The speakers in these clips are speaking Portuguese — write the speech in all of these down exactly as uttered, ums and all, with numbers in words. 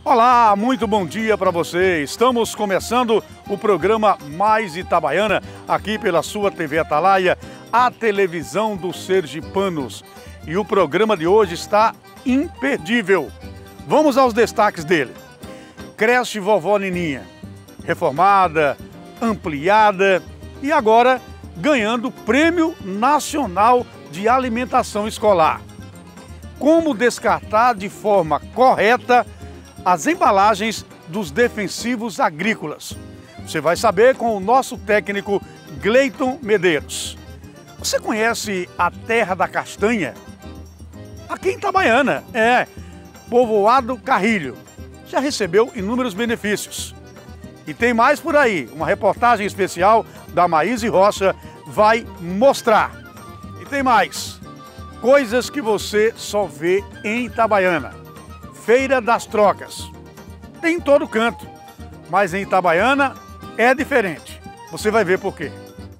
Olá, muito bom dia para você. Estamos começando o programa Mais Itabaiana, aqui pela sua T V Atalaia, a televisão dos sergipanos. E o programa de hoje está imperdível. Vamos aos destaques dele. Creche Vovó Nininha, reformada, ampliada e agora ganhando Prêmio Nacional de Alimentação Escolar. Como descartar de forma correta as embalagens dos defensivos agrícolas? Você vai saber com o nosso técnico Gleiton Medeiros. Você conhece a Terra da Castanha? Aqui em Itabaiana, é, Povoado Carrilho. Já recebeu inúmeros benefícios. E tem mais por aí, uma reportagem especial da Maíse Rocha vai mostrar. E tem mais, coisas que você só vê em Itabaiana. Feira das Trocas. Tem em todo canto, mas em Itabaiana é diferente. Você vai ver por quê.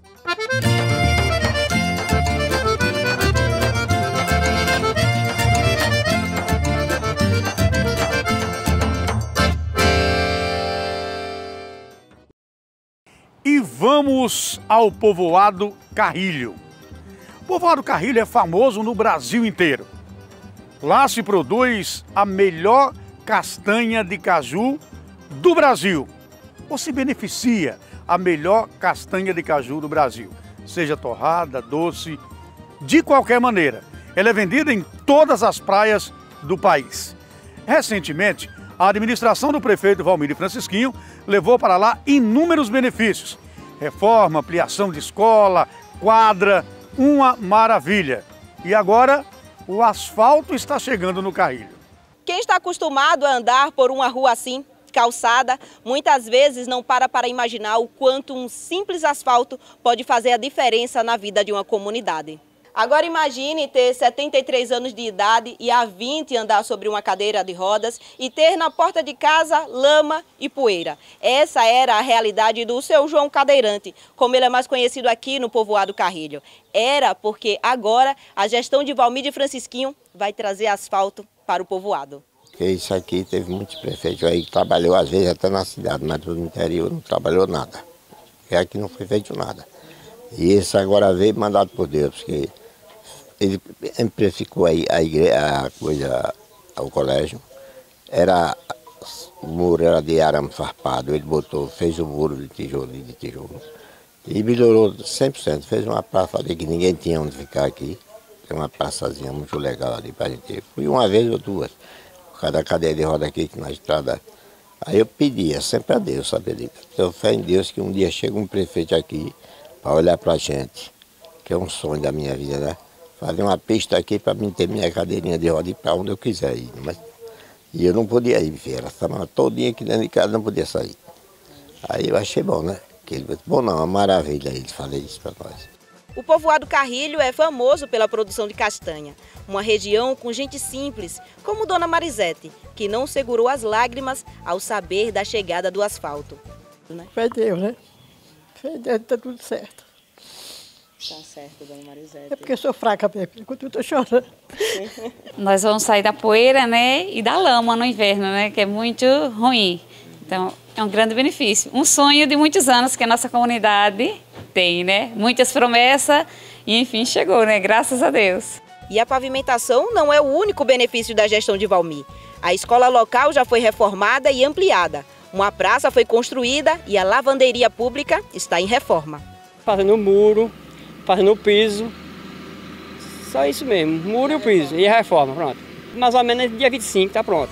E vamos ao Povoado Carrilho. O Povoado Carrilho é famoso no Brasil inteiro. Lá se produz a melhor castanha de caju do Brasil. Ou se beneficia a melhor castanha de caju do Brasil. Seja torrada, doce, de qualquer maneira. Ela é vendida em todas as praias do país. Recentemente, a administração do prefeito Valmir Francisquinho levou para lá inúmeros benefícios. Reforma, ampliação de escola, quadra, uma maravilha. E agora o asfalto está chegando no Carrilho. Quem está acostumado a andar por uma rua assim, calçada, muitas vezes não para para imaginar o quanto um simples asfalto pode fazer a diferença na vida de uma comunidade. Agora imagine ter setenta e três anos de idade e há vinte andar sobre uma cadeira de rodas e ter na porta de casa lama e poeira. Essa era a realidade do seu João Cadeirante, como ele é mais conhecido aqui no Povoado Carrilho. Era porque agora a gestão de Valmir Francisquinho vai trazer asfalto para o povoado. Isso aqui teve muitos prefeitos aí que trabalhou às vezes até na cidade, mas no interior não trabalhou nada. E aqui não foi feito nada. E esse agora veio mandado por Deus, porque ele amplificou a, a, igreja, a coisa, o colégio. Era, o muro era de arame farpado, ele botou, fez o muro de tijolo, de tijolo. E melhorou cem por cento, fez uma praça ali que ninguém tinha onde ficar aqui. Tem uma praçazinha muito legal ali para a gente. Fui uma vez ou duas, por causa da cadeia de roda aqui na estrada. Aí eu pedia sempre a Deus, sabe, Lita? Eu fé em Deus que um dia chega um prefeito aqui para olhar para a gente, que é um sonho da minha vida, né? Fazer uma pista aqui para mim ter minha cadeirinha de roda e para onde eu quiser ir. Mas, e eu não podia ir, filho. Ela estava todinha aqui dentro de casa, não podia sair. Aí eu achei bom, né? Que ele disse, bom não, uma maravilha, ele falei isso para nós. O Povoado Carrilho é famoso pela produção de castanha. Uma região com gente simples, como Dona Marisete, que não segurou as lágrimas ao saber da chegada do asfalto. Foi Deus, né? Foi Deus, tá tudo certo. Tá certo, Dona Marisete. É porque eu sou fraca, enquanto eu tô chorando. Nós vamos sair da poeira, né, e da lama no inverno, né, que é muito ruim. Então, é um grande benefício. Um sonho de muitos anos que a nossa comunidade tem, né? Muitas promessas e, enfim, chegou, né? Graças a Deus. E a pavimentação não é o único benefício da gestão de Valmir. A escola local já foi reformada e ampliada. Uma praça foi construída e a lavanderia pública está em reforma. Fazendo o muro, fazendo o piso, só isso mesmo, muro e o piso, e a reforma, pronto. Mais ou menos dia vinte e cinco está pronto.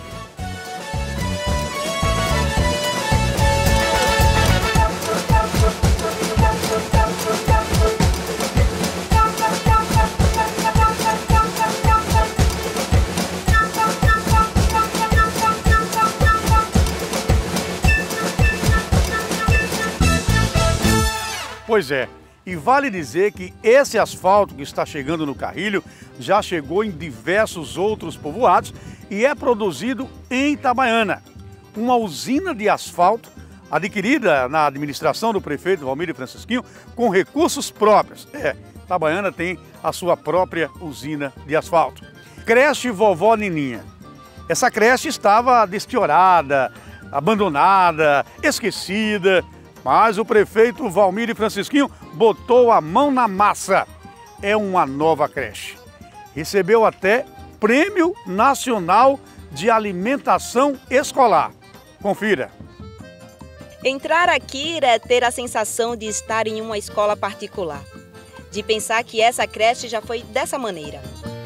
Pois é, e vale dizer que esse asfalto que está chegando no Carrilho já chegou em diversos outros povoados e é produzido em Itabaiana. Uma usina de asfalto adquirida na administração do prefeito Valmir Francisquinho com recursos próprios. É, Itabaiana tem a sua própria usina de asfalto. Creche Vovó Nininha. Essa creche estava destiorada, abandonada, esquecida, mas o prefeito Valmir Francisquinho botou a mão na massa. É uma nova creche. Recebeu até Prêmio Nacional de Alimentação Escolar. Confira. Entrar aqui é ter a sensação de estar em uma escola particular, de pensar que essa creche já foi dessa maneira.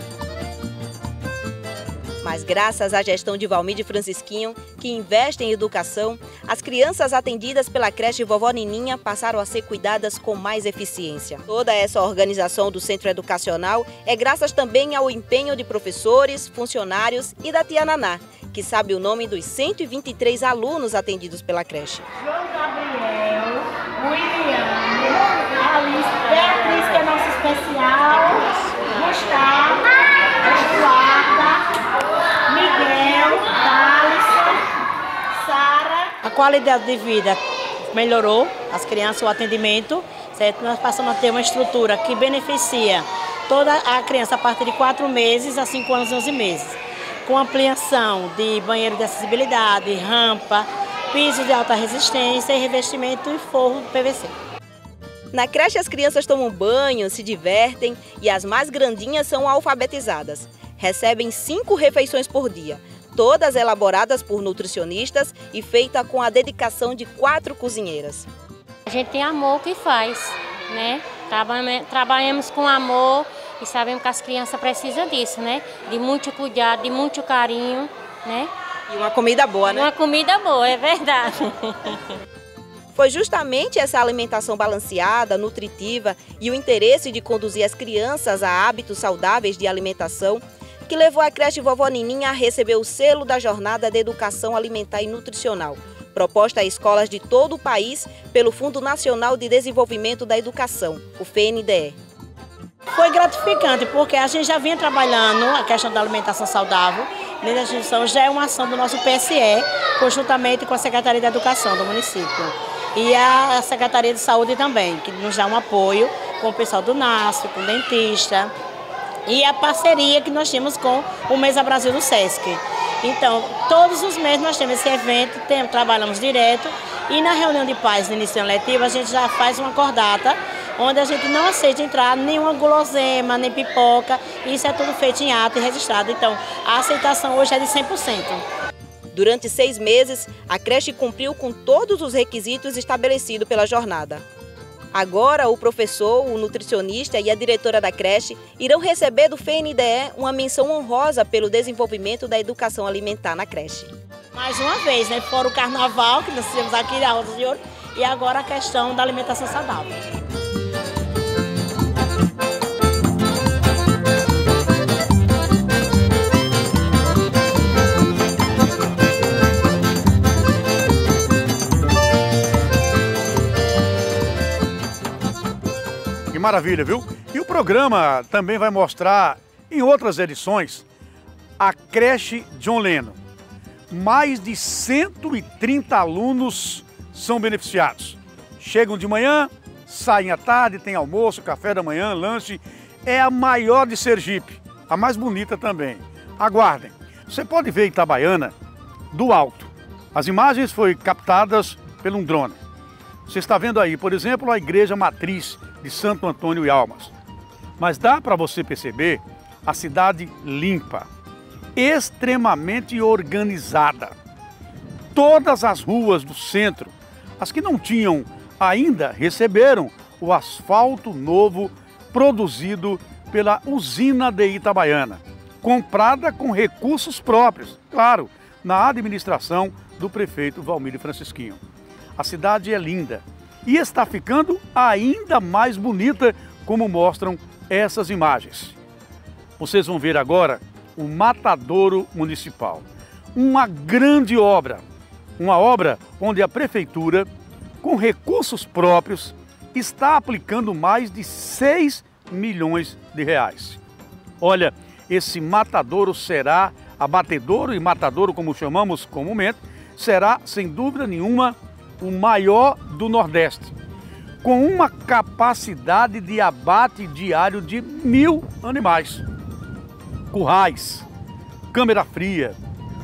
Mas graças à gestão de Valmir Francisquinho, que investe em educação, as crianças atendidas pela creche Vovó Nininha passaram a ser cuidadas com mais eficiência. Toda essa organização do centro educacional é graças também ao empenho de professores, funcionários e da tia Naná, que sabe o nome dos cento e vinte e três alunos atendidos pela creche. João Gabriel, William, Alice, Beatriz, que é nossa especial, Gustavo, Eduarda, Miguel, Alisson, Sara. A qualidade de vida melhorou, as crianças, o atendimento, certo? Nós passamos a ter uma estrutura que beneficia toda a criança a partir de quatro meses a cinco anos e onze meses. Com ampliação de banheiro de acessibilidade, rampa, piso de alta resistência e revestimento e forro P V C. Na creche as crianças tomam banho, se divertem e as mais grandinhas são alfabetizadas. Recebem cinco refeições por dia, todas elaboradas por nutricionistas e feitas com a dedicação de quatro cozinheiras. A gente tem amor que faz, né? Trabalhamos com amor e sabemos que as crianças precisam disso, né? De muito cuidado, de muito carinho, né? E uma comida boa, né? Uma comida boa, é verdade. Foi justamente essa alimentação balanceada, nutritiva e o interesse de conduzir as crianças a hábitos saudáveis de alimentação que levou a creche Vovó Nininha a receber o selo da Jornada de Educação Alimentar e Nutricional, proposta a escolas de todo o país pelo Fundo Nacional de Desenvolvimento da Educação, o F N D E. Foi gratificante porque a gente já vinha trabalhando a questão da alimentação saudável. Dentro da instituição já é uma ação do nosso P S E, conjuntamente com a Secretaria de Educação do município. E a Secretaria de Saúde também, que nos dá um apoio com o pessoal do N A S F, com o dentista. E a parceria que nós temos com o Mesa Brasil do Sesc. Então, todos os meses nós temos esse evento, tem, trabalhamos direto. E na reunião de pais no início letivo, a gente já faz uma cordata, onde a gente não aceita entrar nenhuma guloseima, nem pipoca. Isso é tudo feito em ato e registrado. Então, a aceitação hoje é de cem por cento. Durante seis meses, a creche cumpriu com todos os requisitos estabelecidos pela jornada. Agora, o professor, o nutricionista e a diretora da creche irão receber do F N D E uma menção honrosa pelo desenvolvimento da educação alimentar na creche. Mais uma vez, né? Fora o carnaval, que nós temos aqui na Rosa de Ouro, e agora a questão da alimentação saudável. Maravilha, viu? E o programa também vai mostrar, em outras edições, a creche John Lennon. Mais de cento e trinta alunos são beneficiados. Chegam de manhã, saem à tarde, tem almoço, café da manhã, lanche. É a maior de Sergipe, a mais bonita também. Aguardem. Você pode ver Itabaiana do alto. As imagens foram captadas por um drone. Você está vendo aí, por exemplo, a igreja matriz de Santo Antônio e Almas. Mas dá para você perceber a cidade limpa, extremamente organizada. Todas as ruas do centro, as que não tinham ainda, receberam o asfalto novo produzido pela usina de Itabaiana, comprada com recursos próprios, claro, na administração do prefeito Valmir Francisquinho. A cidade é linda e está ficando ainda mais bonita, como mostram essas imagens. Vocês vão ver agora o Matadouro Municipal. Uma grande obra, uma obra onde a prefeitura, com recursos próprios, está aplicando mais de seis milhões de reais. Olha, esse matadouro será, abatedouro e matadouro, como chamamos comumente, será, sem dúvida nenhuma, o maior do Nordeste, com uma capacidade de abate diário de mil animais. Currais, câmera fria,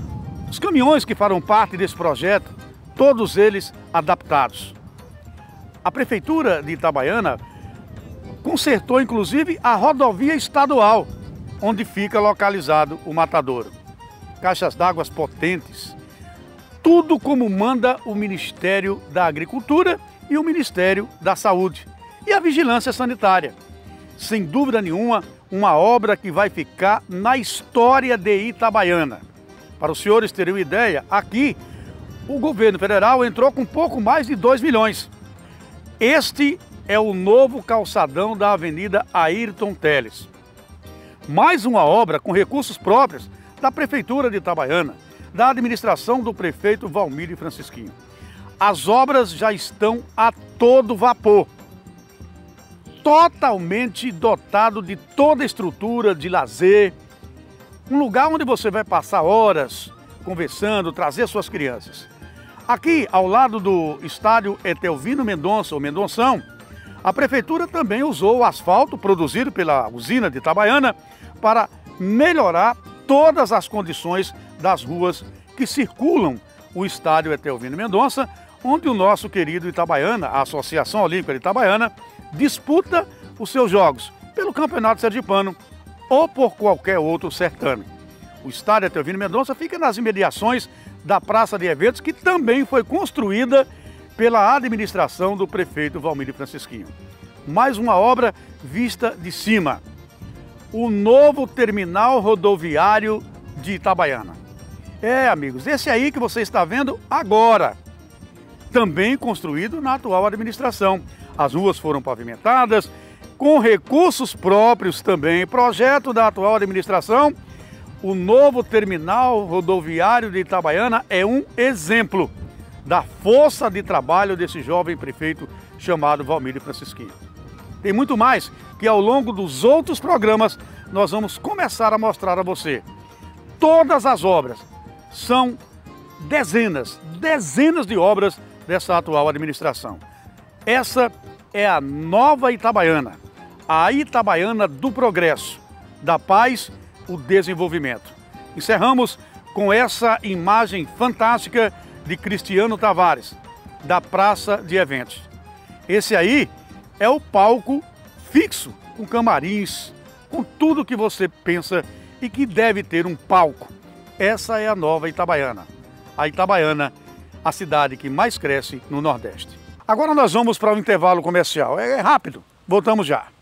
Os caminhões que farão parte desse projeto, todos eles adaptados. A Prefeitura de Itabaiana consertou inclusive a rodovia estadual, onde fica localizado o matadouro. Caixas d'água potentes, tudo como manda o Ministério da Agricultura e o Ministério da Saúde e a Vigilância Sanitária. Sem dúvida nenhuma, uma obra que vai ficar na história de Itabaiana. Para os senhores terem uma ideia, aqui o governo federal entrou com pouco mais de dois milhões. Este é o novo calçadão da Avenida Ayrton Teles. Mais uma obra com recursos próprios da Prefeitura de Itabaiana, da administração do prefeito Valmírio Francisquinho. As obras já estão a todo vapor, totalmente dotado de toda a estrutura de lazer, um lugar onde você vai passar horas conversando, trazer suas crianças. Aqui, ao lado do estádio Etelvino Mendonça, ou Mendonção, a Prefeitura também usou o asfalto produzido pela usina de Itabaiana para melhorar todas as condições das ruas que circulam o estádio Etelvino Mendonça, onde o nosso querido Itabaiana, a Associação Olímpica de Itabaiana, disputa os seus jogos pelo Campeonato Sergipano ou por qualquer outro certame. O estádio Etelvino Mendonça fica nas imediações da Praça de Eventos, que também foi construída pela administração do prefeito Valmírio Francisquinho. Mais uma obra vista de cima. O novo terminal rodoviário de Itabaiana. É, amigos, esse aí que você está vendo agora, também construído na atual administração. As ruas foram pavimentadas, com recursos próprios também. Projeto da atual administração. O novo terminal rodoviário de Itabaiana é um exemplo da força de trabalho desse jovem prefeito chamado Valmírio Francisquinho. Tem muito mais que ao longo dos outros programas nós vamos começar a mostrar a você. Todas as obras são dezenas, dezenas de obras dessa atual administração. Essa é a nova Itabaiana, a Itabaiana do progresso, da paz, o desenvolvimento. Encerramos com essa imagem fantástica de Cristiano Tavares, da Praça de Eventos. Esse aí é o palco fixo, com camarins, com tudo que você pensa e que deve ter um palco. Essa é a nova Itabaiana. A Itabaiana, a cidade que mais cresce no Nordeste. Agora nós vamos para o intervalo comercial. É rápido, voltamos já.